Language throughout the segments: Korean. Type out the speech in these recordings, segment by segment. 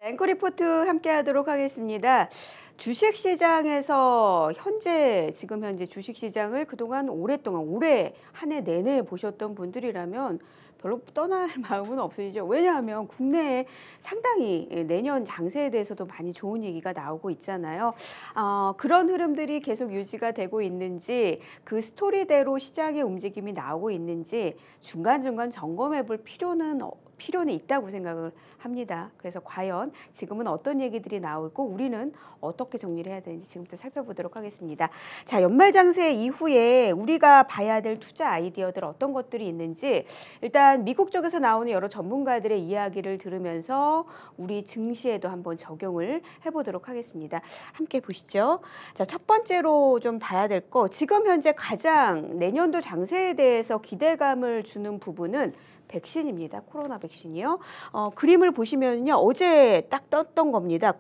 앵커 리포트 함께 하도록 하겠습니다. 주식시장에서 지금 현재 주식시장을 그동안 오랫동안 올해 한 해 내내 보셨던 분들이라면 별로 떠날 마음은 없으시죠. 왜냐하면 국내에 상당히 내년 장세에 대해서도 많이 좋은 얘기가 나오고 있잖아요. 그런 흐름들이 계속 유지가 되고 있는지, 그 스토리대로 시장의 움직임이 나오고 있는지 중간중간 점검해 볼 필요는 있다고 생각을 합니다. 그래서 과연 지금은 어떤 얘기들이 나오고 우리는 어떻게 정리를 해야 되는지 지금부터 살펴보도록 하겠습니다. 자, 연말장세 이후에 우리가 봐야 될 투자 아이디어들 어떤 것들이 있는지 일단 미국 쪽에서 나오는 여러 전문가들의 이야기를 들으면서 우리 증시에도 한번 적용을 해보도록 하겠습니다. 함께 보시죠. 자, 첫 번째로 좀 봐야 될 거, 지금 현재 가장 내년도 장세에 대해서 기대감을 주는 부분은 백신입니다. 코로나 백신이요. 그림을 보시면요. 어제 딱 떴던 겁니다.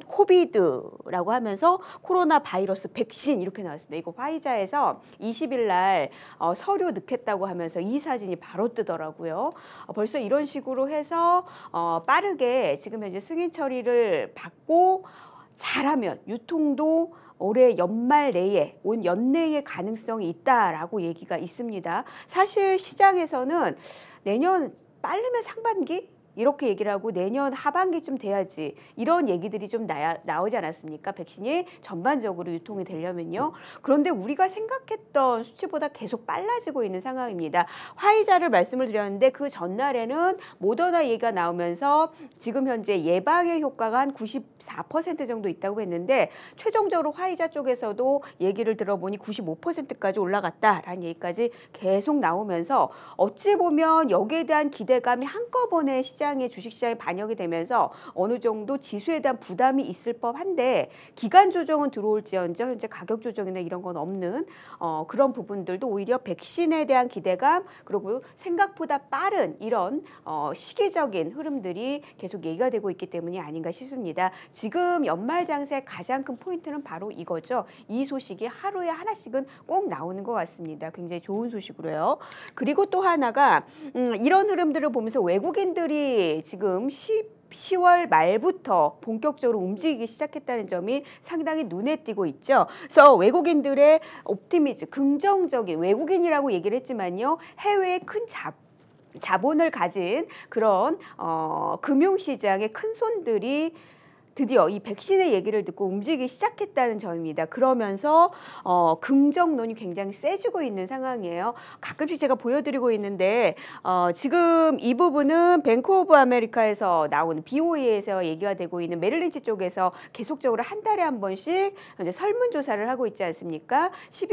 코비드라고 하면서 코로나 바이러스 백신 이렇게 나왔습니다. 이거 화이자에서 20일 날 서류 넣겠다고 하면서 이 사진이 바로 뜨더라고요. 벌써 이런 식으로 해서 빠르게 지금 현재 승인 처리를 받고 잘하면 유통도 올해 연말 내에, 온 연내에 가능성이 있다라고 얘기가 있습니다. 사실 시장에서는 내년 빠르면 상반기? 이렇게 얘기를 하고 내년 하반기쯤 돼야지 이런 얘기들이 좀 나오지 않았습니까? 백신이 전반적으로 유통이 되려면요. 그런데 우리가 생각했던 수치보다 계속 빨라지고 있는 상황입니다. 화이자를 말씀을 드렸는데 그 전날에는 모더나 얘기가 나오면서 지금 현재 예방의 효과가 한 94% 정도 있다고 했는데 최종적으로 화이자 쪽에서도 얘기를 들어보니 95%까지 올라갔다라는 얘기까지 계속 나오면서 어찌 보면 여기에 대한 기대감이 한꺼번에 시장에 주식시장에 반영이 되면서 어느 정도 지수에 대한 부담이 있을 법한데 기간 조정은 들어올지언정 현재 가격 조정이나 이런 건 없는 그런 부분들도 오히려 백신에 대한 기대감 그리고 생각보다 빠른 이런 시기적인 흐름들이 계속 얘기가 되고 있기 때문이 아닌가 싶습니다. 지금 연말 장세의 가장 큰 포인트는 바로 이거죠. 이 소식이 하루에 하나씩은 꼭 나오는 것 같습니다. 굉장히 좋은 소식으로요. 그리고 또 하나가 이런 흐름들을 보면서 외국인들이 지금 10월 말부터 본격적으로 움직이기 시작했다는 점이 상당히 눈에 띄고 있죠. 그래서 외국인들의 옵티미즘, 긍정적인 외국인이라고 얘기를 했지만요. 해외에 큰 자본을 가진 그런 금융시장의 큰 손들이 드디어 이 백신의 얘기를 듣고 움직이기 시작했다는 점입니다. 그러면서 긍정론이 굉장히 세지고 있는 상황이에요. 가끔씩 제가 보여드리고 있는데 지금 이 부분은 뱅크 오브 아메리카에서 나오는 BOE에서 얘기가 되고 있는 메릴린치 쪽에서 계속적으로 한 달에 한 번씩 이제 설문조사를 하고 있지 않습니까?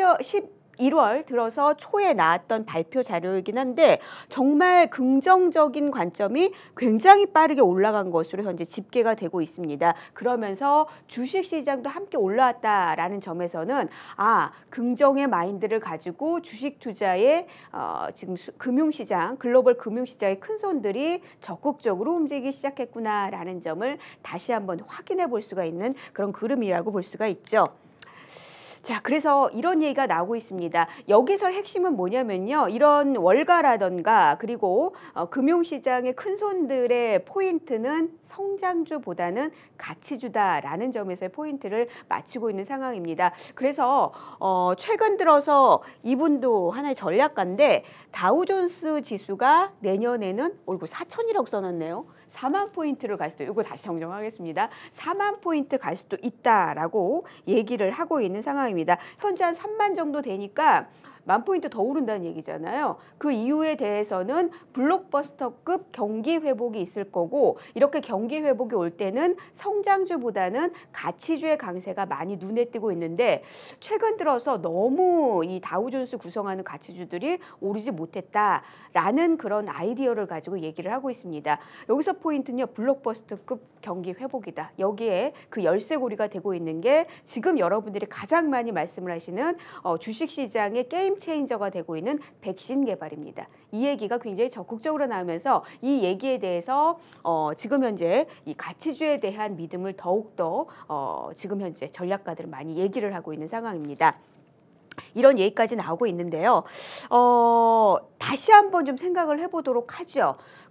1월 들어서 초에 나왔던 발표 자료이긴 한데 정말 긍정적인 관점이 굉장히 빠르게 올라간 것으로 현재 집계가 되고 있습니다. 그러면서 주식시장도 함께 올라왔다라는 점에서는 긍정의 마인드를 가지고 주식 투자에 지금 금융시장, 글로벌 금융시장의 큰 손들이 적극적으로 움직이기 시작했구나라는 점을 다시 한번 확인해 볼 수가 있는 그런 그림이라고 볼 수가 있죠. 자, 그래서 이런 얘기가 나오고 있습니다. 여기서 핵심은 뭐냐면요. 이런 월가라던가 그리고 금융시장의 큰 손들의 포인트는 성장주보다는 가치주다라는 점에서의 포인트를 맞추고 있는 상황입니다. 그래서 최근 들어서 이분도 하나의 전략가인데 다우존스 지수가 내년에는 4,000이라고 써놨네요. 4만 포인트를 갈 수도, 이거 다시 정정하겠습니다. 4만 포인트 갈 수도 있다라고 얘기를 하고 있는 상황입니다. 현재 한 3만 정도 되니까 10,000포인트 더 오른다는 얘기잖아요. 그 이유에 대해서는 블록버스터급 경기 회복이 있을 거고 이렇게 경기 회복이 올 때는 성장주보다는 가치주의 강세가 많이 눈에 띄고 있는데 최근 들어서 너무 이 다우존스 구성하는 가치주들이 오르지 못했다라는 그런 아이디어를 가지고 얘기를 하고 있습니다. 여기서 포인트는요. 블록버스터급 경기 회복이다. 여기에 그 열쇠고리가 되고 있는 게 지금 여러분들이 가장 많이 말씀을 하시는 주식시장의 게임 체인저가 되고 있는 백신 개발입니다. 이 얘기가 굉장히 적극적으로 나오면서 이 얘기에 대해서 지금 현재 이 가치주에 대한 믿음을 더욱더 지금 현재 전략가들은 많이 얘기를 하고 있는 상황입니다. 이런 얘기까지 나오고 있는데요. 다시 한번 좀 생각을 해보도록 하죠.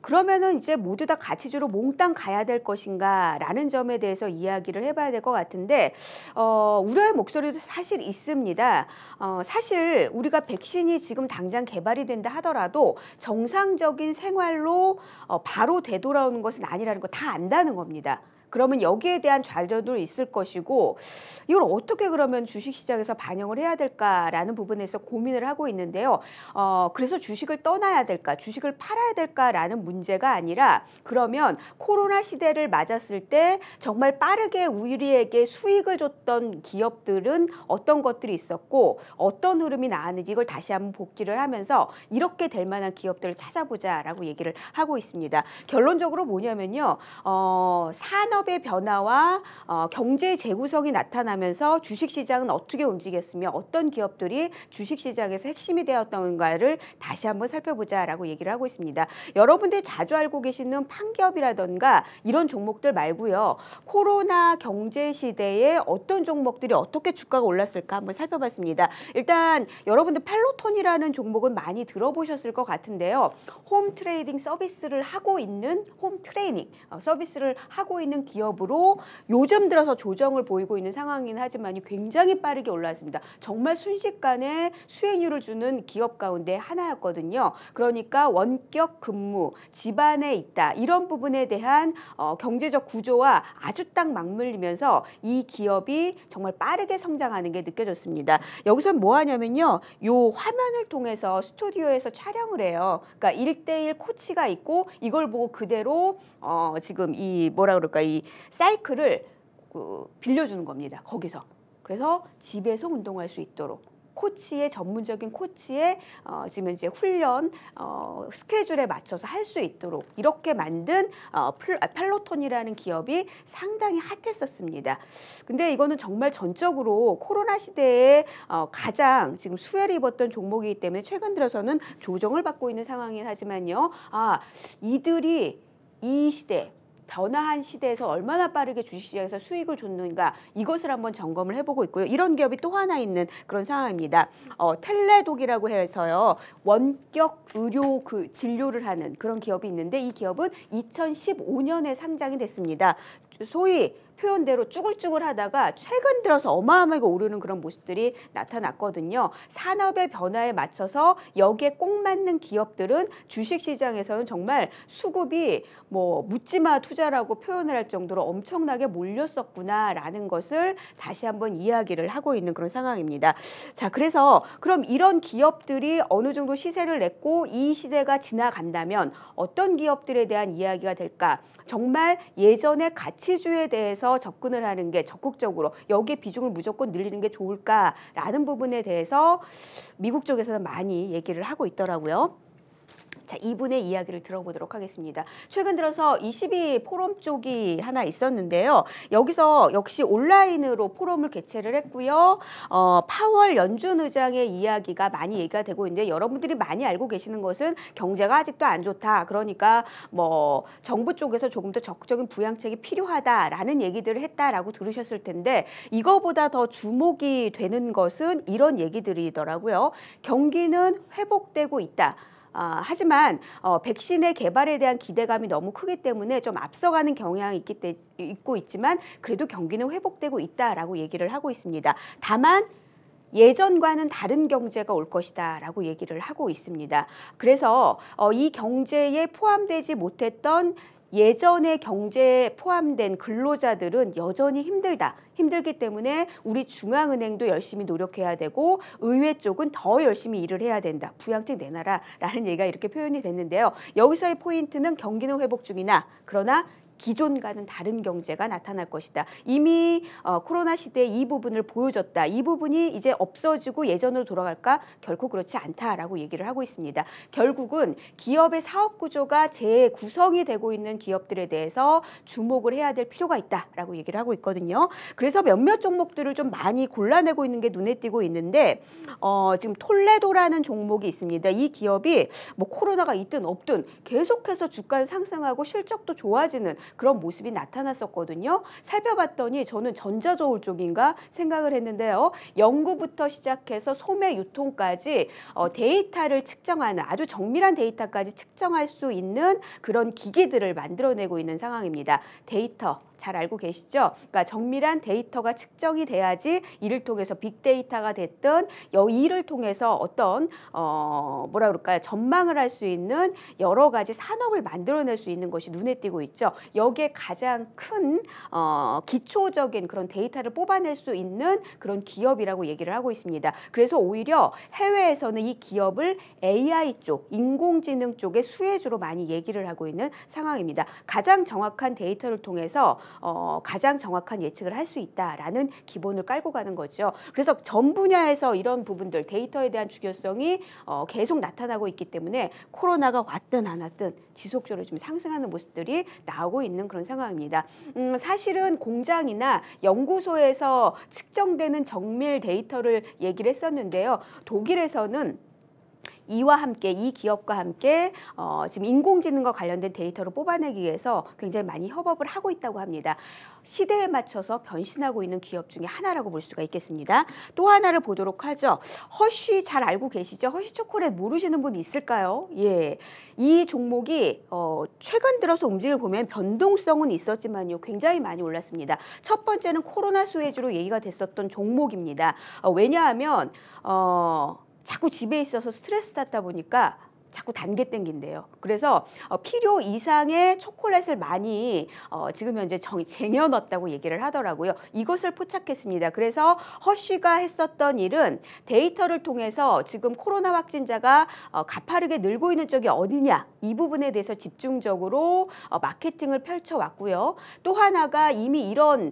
그러면은 이제 모두 다 가치주로 몽땅 가야 될 것인가라는 점에 대해서 이야기를 해봐야 될 것 같은데 우려의 목소리도 사실 있습니다. 사실 우리가 백신이 지금 당장 개발이 된다 하더라도 정상적인 생활로 바로 되돌아오는 것은 아니라는 거 다 안다는 겁니다. 그러면 여기에 대한 좌절도 있을 것이고 이걸 어떻게 그러면 주식시장에서 반영을 해야 될까라는 부분에서 고민을 하고 있는데요. 그래서 주식을 떠나야 될까, 주식을 팔아야 될까라는 문제가 아니라 그러면 코로나 시대를 맞았을 때 정말 빠르게 우리에게 수익을 줬던 기업들은 어떤 것들이 있었고 어떤 흐름이 나왔는지 이걸 다시 한번 복기를 하면서 이렇게 될 만한 기업들을 찾아보자라고 얘기를 하고 있습니다. 결론적으로 뭐냐면요. 산업의 변화와 경제의 재구성이 나타나면서 주식시장은 어떻게 움직였으며 어떤 기업들이 주식시장에서 핵심이 되었던가를 다시 한번 살펴보자라고 얘기를 하고 있습니다. 여러분들이 자주 알고 계시는 판기업이라던가 이런 종목들 말고요. 코로나 경제 시대에 어떤 종목들이 어떻게 주가가 올랐을까 한번 살펴봤습니다. 일단 여러분들 펠로톤이라는 종목은 많이 들어보셨을 것 같은데요. 홈 트레이딩 서비스를 하고 있는 홈 트레이닝 서비스를 하고 있는 기업으로 요즘 들어서 조정을 보이고 있는 상황이긴 하지만 굉장히 빠르게 올랐습니다. 정말 순식간에 수익률을 주는 기업 가운데 하나였거든요. 그러니까 원격 근무, 집안에 있다 이런 부분에 대한 경제적 구조와 아주 딱 맞물리면서 이 기업이 정말 빠르게 성장하는 게 느껴졌습니다. 여기서 뭐 하냐면요. 요 화면을 통해서 스튜디오에서 촬영을 해요. 그러니까 1:1 코치가 있고 이걸 보고 그대로 지금 이 뭐라 그럴까 이 사이클을 빌려주는 겁니다. 거기서. 그래서 집에서 운동할 수 있도록 코치의 전문적인 코치의 지금 이제 훈련 스케줄에 맞춰서 할 수 있도록 이렇게 만든 펠로톤이라는 기업이 상당히 핫했었습니다. 근데 이거는 정말 전적으로 코로나 시대에 가장 지금 수혜를 입었던 종목이기 때문에 최근 들어서는 조정을 받고 있는 상황이긴 하지만요. 이들이 이 시대 변화한 시대에서 얼마나 빠르게 주식시장에서 수익을 줬는가 이것을 한번 점검을 해보고 있고요. 이런 기업이 또 하나 있는 그런 상황입니다. 텔레독이라고 해서요. 원격 의료 진료를 하는 그런 기업이 있는데 이 기업은 2015년에 상장이 됐습니다. 소위 표현대로 쭈글쭈글 하다가 최근 들어서 어마어마하게 오르는 그런 모습들이 나타났거든요. 산업의 변화에 맞춰서 여기에 꼭 맞는 기업들은 주식시장에서는 정말 수급이 뭐 묻지마 투자라고 표현을 할 정도로 엄청나게 몰렸었구나라는 것을 다시 한번 이야기를 하고 있는 그런 상황입니다. 자, 그래서 그럼 이런 기업들이 어느 정도 시세를 냈고 이 시대가 지나간다면 어떤 기업들에 대한 이야기가 될까? 정말 예전의 가치주에 대해서 접근을 하는 게 적극적으로 여기에 비중을 무조건 늘리는 게 좋을까라는 부분에 대해서 미국 쪽에서는 많이 얘기를 하고 있더라고요. 자, 이분의 이야기를 들어보도록 하겠습니다. 최근 들어서 22 포럼 쪽이 하나 있었는데요. 여기서 역시 온라인으로 포럼을 개최를 했고요. 파월 연준 의장의 이야기가 많이 얘기가 되고 있는데 여러분들이 많이 알고 계시는 것은 경제가 아직도 안 좋다. 그러니까 뭐 정부 쪽에서 조금 더 적극적인 부양책이 필요하다라는 얘기들을 했다라고 들으셨을 텐데 이거보다 더 주목이 되는 것은 이런 얘기들이더라고요. 경기는 회복되고 있다. 하지만 백신의 개발에 대한 기대감이 너무 크기 때문에 좀 앞서가는 경향이 있고 있지만 그래도 경기는 회복되고 있다라고 얘기를 하고 있습니다. 다만 예전과는 다른 경제가 올 것이다 라고 얘기를 하고 있습니다. 그래서 이 경제에 포함되지 못했던 예전의 경제에 포함된 근로자들은 여전히 힘들기 때문에 우리 중앙은행도 열심히 노력해야 되고 의회 쪽은 더 열심히 일을 해야 된다. 부양책 내놔라 라는 얘기가 이렇게 표현이 됐는데요. 여기서의 포인트는 경기는 회복 중이나 그러나 기존과는 다른 경제가 나타날 것이다. 이미 코로나 시대에 이 부분을 보여줬다. 이 부분이 이제 없어지고 예전으로 돌아갈까? 결코 그렇지 않다라고 얘기를 하고 있습니다. 결국은 기업의 사업 구조가 재구성이 되고 있는 기업들에 대해서 주목을 해야 될 필요가 있다라고 얘기를 하고 있거든요. 그래서 몇몇 종목들을 좀 많이 골라내고 있는 게 눈에 띄고 있는데 지금 톨레도라는 종목이 있습니다. 이 기업이 뭐 코로나가 있든 없든 계속해서 주가는 상승하고 실적도 좋아지는 그런 모습이 나타났었거든요. 살펴봤더니 저는 전자저울 쪽인가 생각을 했는데요. 연구부터 시작해서 소매 유통까지 데이터를 측정하는 아주 정밀한 데이터까지 측정할 수 있는 그런 기기들을 만들어내고 있는 상황입니다. 데이터 잘 알고 계시죠? 그러니까 정밀한 데이터가 측정이 돼야지 이를 통해서 빅데이터가 됐든 이를 통해서 어떤 뭐라 그럴까요? 전망을 할 수 있는 여러 가지 산업을 만들어낼 수 있는 것이 눈에 띄고 있죠. 여기에 가장 큰 기초적인 그런 데이터를 뽑아낼 수 있는 그런 기업이라고 얘기를 하고 있습니다. 그래서 오히려 해외에서는 이 기업을 AI 쪽, 인공지능 쪽의 수혜주로 많이 얘기를 하고 있는 상황입니다. 가장 정확한 데이터를 통해서 가장 정확한 예측을 할 수 있다라는 기본을 깔고 가는 거죠. 그래서 전 분야에서 이런 부분들 데이터에 대한 중요성이 계속 나타나고 있기 때문에 코로나가 왔든 안 왔든 지속적으로 좀 상승하는 모습들이 나오고 있는 그런 상황입니다. 사실은 공장이나 연구소에서 측정되는 정밀 데이터를 얘기를 했었는데요. 독일에서는 이와 함께 이 기업과 함께 지금 인공지능과 관련된 데이터를 뽑아내기 위해서 굉장히 많이 협업을 하고 있다고 합니다. 시대에 맞춰서 변신하고 있는 기업 중에 하나라고 볼 수가 있겠습니다. 또 하나를 보도록 하죠. 허쉬 잘 알고 계시죠? 허쉬 초콜릿 모르시는 분 있을까요? 예, 이 종목이 최근 들어서 움직임을 보면 변동성은 있었지만요. 굉장히 많이 올랐습니다. 첫 번째는 코로나 수혜주로 얘기가 됐었던 종목입니다. 왜냐하면 자꾸 집에 있어서 스트레스 받다 보니까 자꾸 단계 땡긴대요. 그래서 필요 이상의 초콜릿을 많이 지금 현재 쟁여놨다고 얘기를 하더라고요. 이것을 포착했습니다. 그래서 허쉬가 했었던 일은 데이터를 통해서 지금 코로나 확진자가 가파르게 늘고 있는 쪽이 어디냐 이 부분에 대해서 집중적으로 마케팅을 펼쳐왔고요. 또 하나가 이미 이런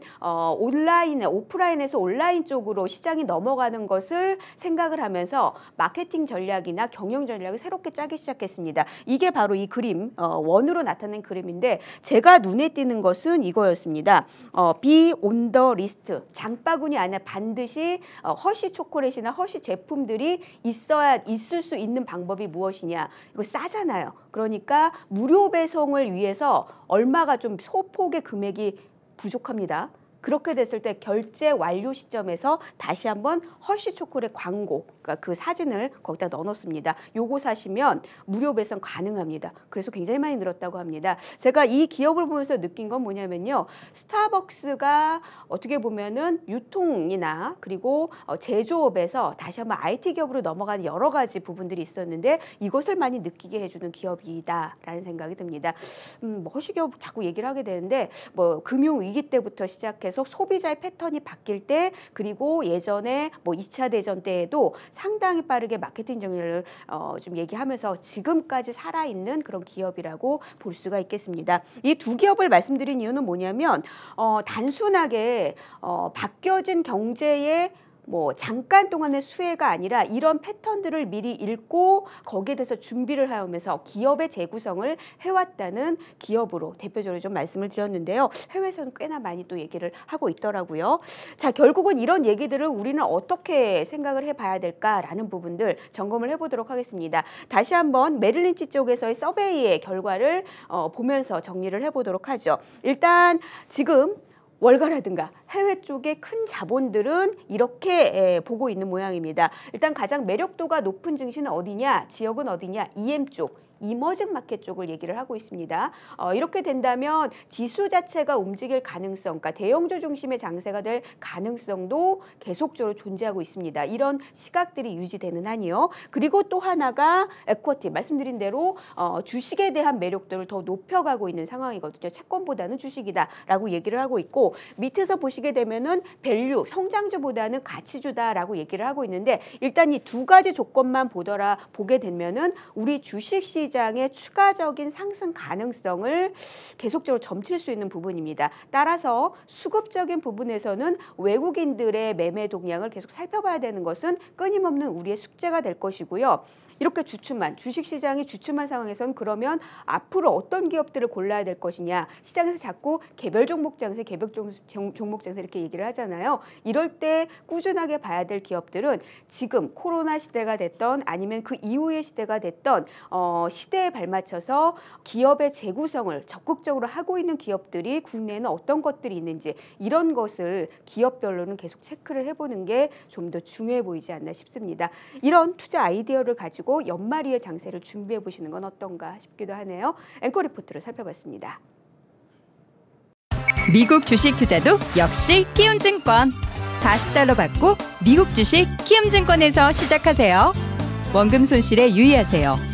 오프라인에서 온라인 쪽으로 시장이 넘어가는 것을 생각을 하면서 마케팅 전략이나 경영 전략을 새롭게 짜기 시작했습니다. 이게 바로 이 그림 원으로 나타낸 그림인데 제가 눈에 띄는 것은 이거였습니다. Be on the list. 장바구니 안에 반드시 허쉬 초콜릿이나 허쉬 제품들이 있을 수 있는 방법이 무엇이냐. 이거 싸잖아요. 그러니까 무료 배송을 위해서 얼마가 좀 소폭의 금액이 부족합니다. 그렇게 됐을 때 결제 완료 시점에서 다시 한번 허쉬 초콜릿 광고, 그러니까 그 사진을 거기다 넣어놓습니다. 요거 사시면 무료 배송 가능합니다. 그래서 굉장히 많이 늘었다고 합니다. 제가 이 기업을 보면서 느낀 건 뭐냐면요. 스타벅스가 어떻게 보면은 유통이나 그리고 제조업에서 다시 한번 IT 기업으로 넘어가는 여러 가지 부분들이 있었는데 이것을 많이 느끼게 해주는 기업이다라는 생각이 듭니다. 허쉬 기업 자꾸 얘기를 하게 되는데 뭐 금융 위기 때부터 시작해서 소비자의 패턴이 바뀔 때 그리고 예전에 뭐 2차 대전 때에도 상당히 빠르게 마케팅 전략을 좀 얘기하면서 지금까지 살아있는 그런 기업이라고 볼 수가 있겠습니다. 이 두 기업을 말씀드린 이유는 뭐냐면 단순하게 바뀌어진 경제의 뭐 잠깐 동안의 수혜가 아니라 이런 패턴들을 미리 읽고 거기에 대해서 준비를 하면서 기업의 재구성을 해왔다는 기업으로 대표적으로 좀 말씀을 드렸는데요. 해외에서는 꽤나 많이 또 얘기를 하고 있더라고요. 자, 결국은 이런 얘기들을 우리는 어떻게 생각을 해봐야 될까라는 부분들 점검을 해보도록 하겠습니다. 다시 한번 메릴 린치 쪽에서의 서베이의 결과를 보면서 정리를 해보도록 하죠. 일단 지금 월가라든가 해외 쪽의 큰 자본들은 이렇게 보고 있는 모양입니다. 일단 가장 매력도가 높은 증시는 어디냐, 지역은 어디냐, EM 쪽. 이머징 마켓 쪽을 얘기를 하고 있습니다. 이렇게 된다면 지수 자체가 움직일 가능성, 그러니까 대형주 중심의 장세가 될 가능성도 계속적으로 존재하고 있습니다. 이런 시각들이 유지되는 한이요. 그리고 또 하나가 에쿼티, 말씀드린 대로 주식에 대한 매력도를 더 높여가고 있는 상황이거든요. 채권보다는 주식이다라고 얘기를 하고 있고 밑에서 보시게 되면은 밸류, 성장주보다는 가치주다라고 얘기를 하고 있는데 일단 이 두 가지 조건만 보게 되면은 우리 주식 시장의 추가적인 상승 가능성을 계속적으로 점칠 수 있는 부분입니다. 따라서 수급적인 부분에서는 외국인들의 매매 동향을 계속 살펴봐야 되는 것은 끊임없는 우리의 숙제가 될 것이고요. 이렇게 주식시장이 주춤한 상황에서는 그러면 앞으로 어떤 기업들을 골라야 될 것이냐. 시장에서 자꾸 개별 종목 장세, 종목 장세 이렇게 얘기를 하잖아요. 이럴 때 꾸준하게 봐야 될 기업들은 지금 코로나 시대가 됐던 아니면 그 이후의 시대가 됐던 시대에 발맞춰서 기업의 재구성을 적극적으로 하고 있는 기업들이 국내에는 어떤 것들이 있는지 이런 것을 기업별로는 계속 체크를 해보는 게 좀 더 중요해 보이지 않나 싶습니다. 이런 투자 아이디어를 가지고 연말이의 장세를 준비해 보시는 건 어떤가 싶기도 하네요. 앵커 리포트를 살펴봤습니다. 미국 주식 투자도 역시 키움증권. $40 받고 미국 주식 키움증권에서 시작하세요. 원금 손실에 유의하세요.